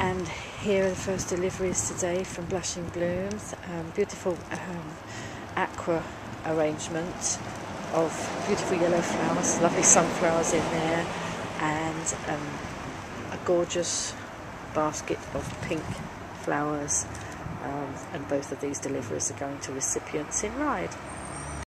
And here are the first deliveries today from Blushing Blooms. Beautiful aqua arrangement of beautiful yellow flowers, lovely sunflowers in there, and a gorgeous basket of pink flowers. And both of these deliveries are going to recipients in Ryde.